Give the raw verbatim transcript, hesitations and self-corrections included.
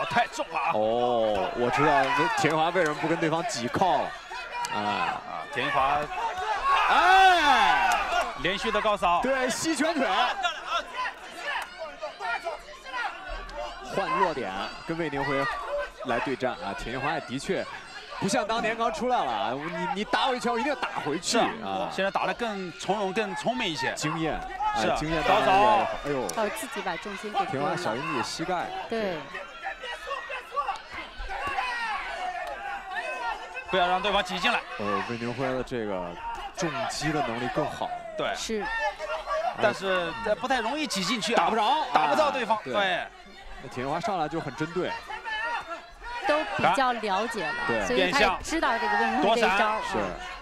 太重了啊！ 哦，我知道田华为什么不跟对方挤靠了。哎啊，田华， 哎， 连续的高扫， 对，吸拳腿。换弱点跟魏宁辉来对战啊，田华也的确。 不像当年刚出来了，你你打我一拳，我一定要打回去啊！ 现在打得更从容、更聪明一些， 经验是啊， 经验高扫， 哎呦， 哦，自己把重心给田华小心自己膝盖， 对， 不要让对方挤进来。 呃，魏宁辉的这个重击的能力更好， 对， 是， 但是不太容易挤进去， 打不着， 打不到对方，对。 那田华上来就很针对。 都比较了解了，所以他知道这个魏宁辉这一招。 是。